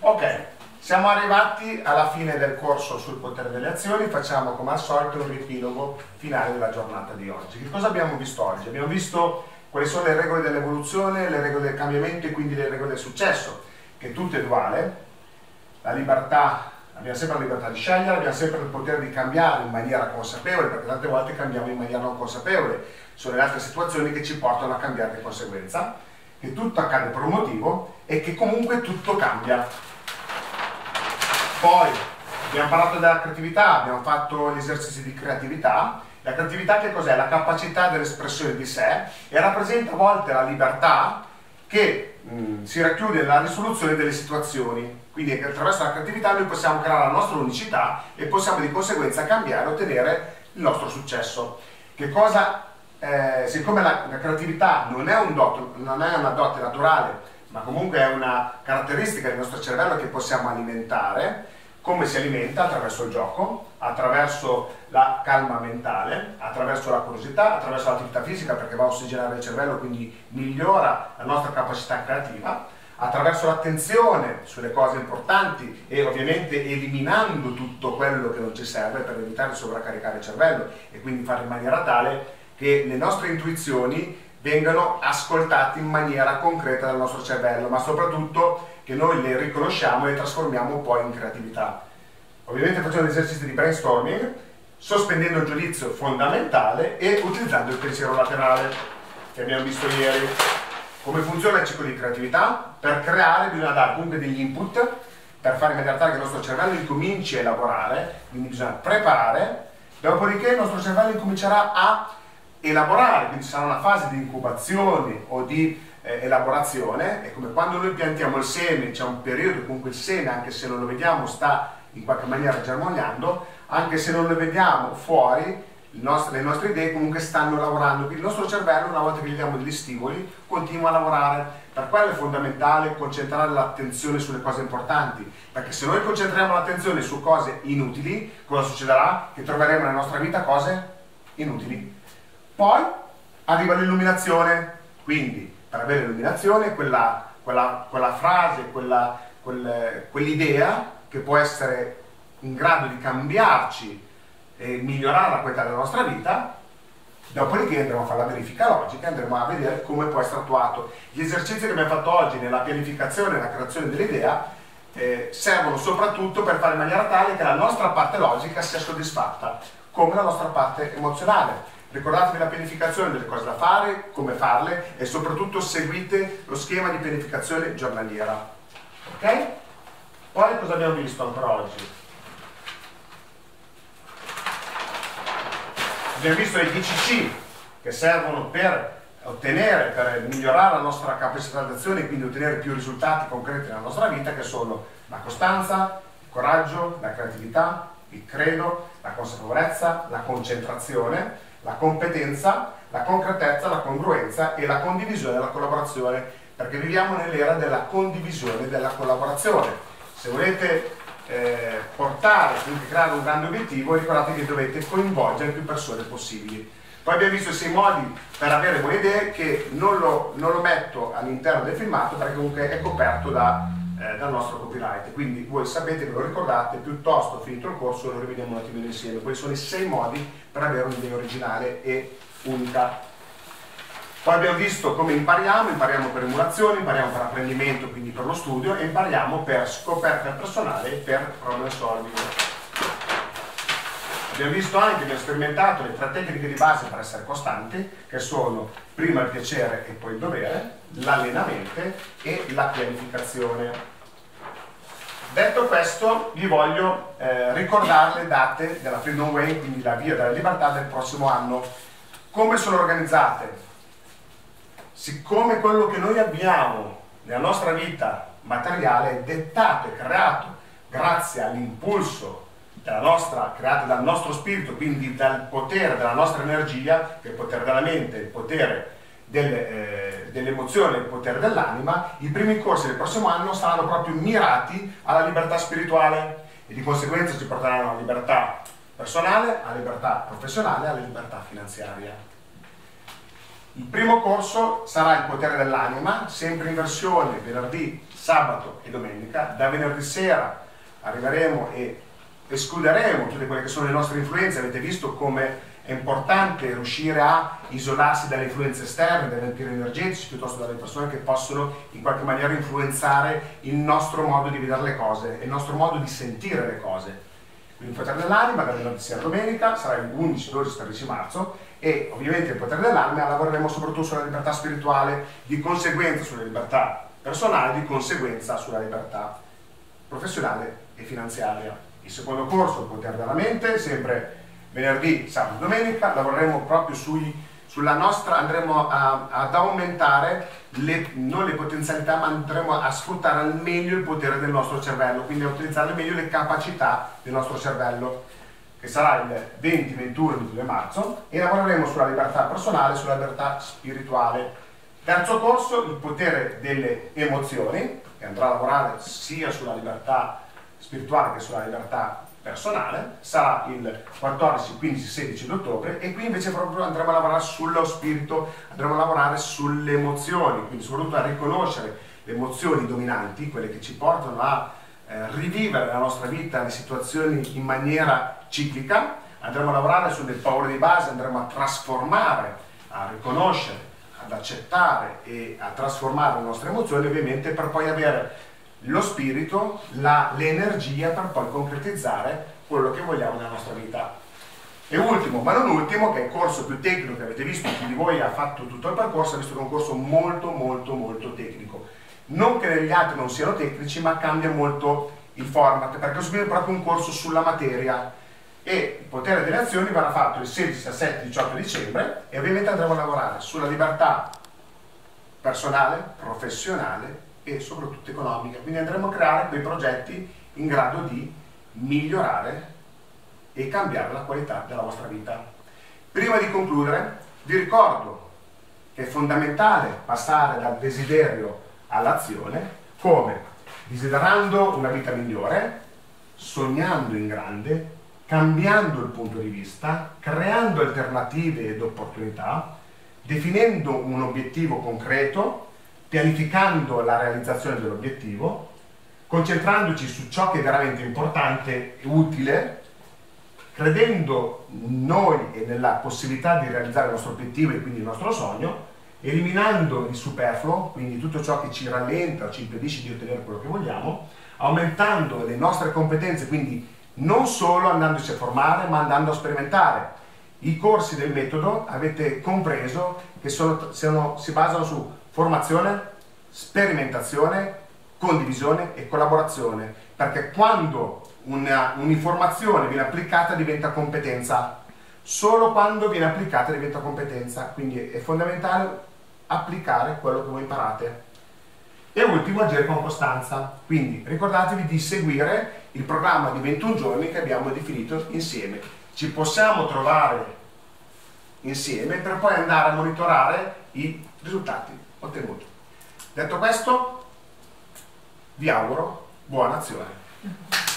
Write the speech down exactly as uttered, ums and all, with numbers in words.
Ok, siamo arrivati alla fine del corso sul potere delle azioni. Facciamo come al solito un riepilogo finale della giornata di oggi. Che cosa abbiamo visto oggi? Abbiamo visto quali sono le regole dell'evoluzione, le regole del cambiamento e quindi le regole del successo, che tutto è duale. La libertà, abbiamo sempre la libertà di scegliere, abbiamo sempre il potere di cambiare in maniera consapevole, perché tante volte cambiamo in maniera non consapevole. Sono le altre situazioni che ci portano a cambiare di conseguenza, che tutto accade per un motivo e che comunque tutto cambia. Poi abbiamo parlato della creatività, abbiamo fatto gli esercizi di creatività. La creatività che cos'è? La capacità dell'espressione di sé, e rappresenta a volte la libertà che mh, si racchiude nella risoluzione delle situazioni. Quindi attraverso la creatività noi possiamo creare la nostra unicità e possiamo di conseguenza cambiare e ottenere il nostro successo. Che cosa, eh, siccome la, la creatività non è, un dotto, non è una dote naturale, ma comunque è una caratteristica del nostro cervello che possiamo alimentare. Come si alimenta? Attraverso il gioco, attraverso la calma mentale, attraverso la curiosità, attraverso l'attività fisica, perché va a ossigenare il cervello, quindi migliora la nostra capacità creativa, attraverso l'attenzione sulle cose importanti e ovviamente eliminando tutto quello che non ci serve per evitare di sovraccaricare il cervello e quindi fare in maniera tale che le nostre intuizioni vengano ascoltate in maniera concreta dal nostro cervello, ma soprattutto che noi le riconosciamo e le trasformiamo poi in creatività. Ovviamente facendo esercizi di brainstorming, sospendendo il giudizio fondamentale e utilizzando il pensiero laterale, che abbiamo visto ieri. Come funziona il ciclo di creatività? Per creare bisogna dare comunque degli input, per fare in maniera tale che il nostro cervello incominci a elaborare, quindi bisogna preparare, dopodiché il nostro cervello incomincerà a elaborare, quindi sarà una fase di incubazione o di eh, elaborazione. È come quando noi piantiamo il seme, c'è un periodo, comunque il seme, anche se non lo vediamo, sta in qualche maniera germogliando, anche se non lo vediamo fuori, il nostro, le nostre idee comunque stanno lavorando, quindi il nostro cervello, una volta che gli diamo degli stimoli, continua a lavorare. Per quello è fondamentale concentrare l'attenzione sulle cose importanti, perché se noi concentriamo l'attenzione su cose inutili, cosa succederà? Che troveremo nella nostra vita cose inutili. Poi arriva l'illuminazione, quindi per avere l'illuminazione, quella, quella, quella frase, quella, quel, quell'idea che può essere in grado di cambiarci e migliorare la qualità della nostra vita, dopodiché andremo a fare la verifica logica, andremo a vedere come può essere attuato. Gli esercizi che abbiamo fatto oggi nella pianificazione e nella creazione dell'idea eh, servono soprattutto per fare in maniera tale che la nostra parte logica sia soddisfatta, come la nostra parte emozionale. Ricordatevi la pianificazione delle cose da fare, come farle e soprattutto seguite lo schema di pianificazione giornaliera. Ok? Poi cosa abbiamo visto ancora oggi? Abbiamo visto i D C C che servono per ottenere, per migliorare la nostra capacità d'azione e quindi ottenere più risultati concreti nella nostra vita, che sono la costanza, il coraggio, la creatività, il credo, la consapevolezza, la concentrazione, la competenza, la concretezza, la congruenza e la condivisione e la collaborazione, perché viviamo nell'era della condivisione e della collaborazione. Se volete eh, portare, quindi creare un grande obiettivo, ricordate che dovete coinvolgere più persone possibili. Poi abbiamo visto i sei modi per avere buone idee, che non lo, non lo metto all'interno del filmato perché comunque è coperto da, eh, dal nostro copyright, quindi voi sapete, ve lo ricordate, piuttosto finito il corso lo rivediamo un attimino insieme. Quali sono i sei modi per avere un'idea originale e unica. Poi abbiamo visto come impariamo, impariamo per emulazione, impariamo per apprendimento, quindi per lo studio, e impariamo per scoperta personale e per problem solving. Abbiamo visto anche, abbiamo sperimentato le tre tecniche di base per essere costanti, che sono prima il piacere e poi il dovere, l'allenamento e la pianificazione. Detto questo, vi voglio eh, ricordare le date della Freedom Way, quindi la via della libertà del prossimo anno. Come sono organizzate? Siccome quello che noi abbiamo nella nostra vita materiale è dettato e creato grazie all'impulso della nostra, creato dal nostro spirito, quindi dal potere della nostra energia, che è il potere della mente, il potere delle, eh, delle emozioni, il potere dell'anima, i primi corsi del prossimo anno saranno proprio mirati alla libertà spirituale e di conseguenza ci porteranno alla libertà personale, alla libertà professionale e alla libertà finanziaria. Il primo corso sarà il potere dell'anima, sempre in versione venerdì, sabato e domenica. Da venerdì sera arriveremo e escluderemo tutte quelle che sono le nostre influenze. Avete visto come è importante riuscire a isolarsi dalle influenze esterne, dai vampiri energetici, piuttosto dalle persone che possono in qualche maniera influenzare il nostro modo di vedere le cose, il nostro modo di sentire le cose. Quindi il potere dell'anima da venerdì sera a domenica sarà il undici, dodici, tredici marzo, e ovviamente il potere dell'anima lavoreremo soprattutto sulla libertà spirituale, di conseguenza sulla libertà personale, di conseguenza sulla libertà professionale e finanziaria. Il secondo corso, il potere della mente, sempre venerdì, sabato e domenica, lavoreremo proprio sui, sulla nostra, andremo a, ad aumentare le, non le potenzialità, ma andremo a sfruttare al meglio il potere del nostro cervello, quindi a utilizzare al meglio le capacità del nostro cervello, che sarà il venti, ventuno e ventidue marzo, e lavoreremo sulla libertà personale e sulla libertà spirituale. Terzo corso, il potere delle emozioni, che andrà a lavorare sia sulla libertà spirituale che sulla libertà personale, sarà il quattordici, quindici, sedici di ottobre, e qui invece proprio andremo a lavorare sullo spirito, andremo a lavorare sulle emozioni, quindi soprattutto a riconoscere le emozioni dominanti, quelle che ci portano a eh, rivivere la nostra vita, le situazioni in maniera ciclica. Andremo a lavorare sulle paure di base, andremo a trasformare, a riconoscere, ad accettare e a trasformare le nostre emozioni, ovviamente, per poi avere lo spirito, l'energia per poi concretizzare quello che vogliamo nella nostra vita. E ultimo, ma non ultimo, che è il corso più tecnico che avete visto, chi di voi ha fatto tutto il percorso ha visto che è un corso molto molto molto tecnico. Non che negli altri non siano tecnici, ma cambia molto il format, perché è proprio un corso sulla materia, e il potere delle azioni verrà fatto il sedici, diciassette, diciotto dicembre, e ovviamente andremo a lavorare sulla libertà personale, professionale e soprattutto economica. Quindi andremo a creare quei progetti in grado di migliorare e cambiare la qualità della vostra vita. Prima di concludere, vi ricordo che è fondamentale passare dal desiderio all'azione, come desiderando una vita migliore, sognando in grande, cambiando il punto di vista, creando alternative ed opportunità, definendo un obiettivo concreto, pianificando la realizzazione dell'obiettivo, concentrandoci su ciò che è veramente importante e utile, credendo in noi e nella possibilità di realizzare il nostro obiettivo e quindi il nostro sogno, eliminando il superfluo, quindi tutto ciò che ci rallenta o ci impedisce di ottenere quello che vogliamo, aumentando le nostre competenze, quindi non solo andandoci a formare, ma andando a sperimentare. I corsi del metodo avete compreso che sono, sono, si basano su formazione, sperimentazione, condivisione e collaborazione, perché quando un'informazione viene applicata diventa competenza, solo quando viene applicata diventa competenza, quindi è fondamentale applicare quello che voi imparate. E ultimo, agire con costanza, quindi ricordatevi di seguire il programma di ventuno giorni che abbiamo definito insieme. Ci possiamo trovare insieme per poi andare a monitorare i risultati ottenuti. Detto questo, vi auguro buona azione.